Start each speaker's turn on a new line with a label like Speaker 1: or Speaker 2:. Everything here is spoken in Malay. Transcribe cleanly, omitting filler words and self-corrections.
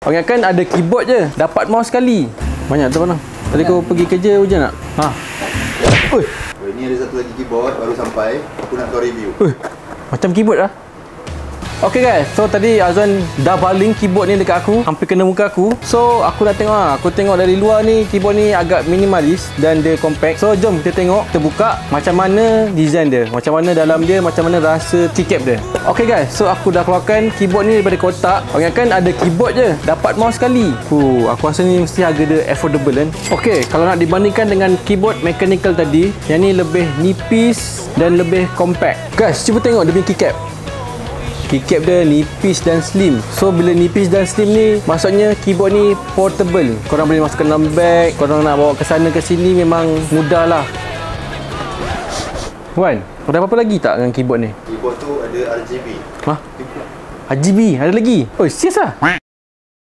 Speaker 1: Orang kan ada keyboard je, dapat mouse sekali. Banyak tu mana? Tadi kau pergi kerja hujan tak? Ha. Oi.
Speaker 2: Ini ada satu lagi keyboard baru sampai. Aku nak kau review.
Speaker 1: Macam keyboard lah. Okay guys, so tadi Azwan dah baling keyboard ni dekat aku, hampir kena muka aku. So aku dah tengok lah, aku tengok dari luar ni keyboard ni agak minimalis dan dia compact. So jom kita tengok, kita buka macam mana design dia, macam mana dalam dia, macam mana rasa keycap dia. Okay guys, so aku dah keluarkan keyboard ni daripada kotak. Orang kan ada keyboard je, dapat mouse sekali. Aku rasa ni mesti harga dia affordable kan. Okay, kalau nak dibandingkan dengan keyboard mechanical tadi, yang ni lebih nipis dan lebih compact. Guys, cuba tengok dia punya keycap. Keycap dia nipis dan slim. So bila nipis dan slim ni, maksudnya keyboard ni portable. Korang boleh masukkan dalam bag, korang nak bawa ke sana ke sini memang mudah lah. Wan, ada apa-apa lagi tak dengan keyboard ni?
Speaker 2: Keyboard tu ada RGB.
Speaker 1: Hah? RGB? Ada lagi? Oh, serius lah?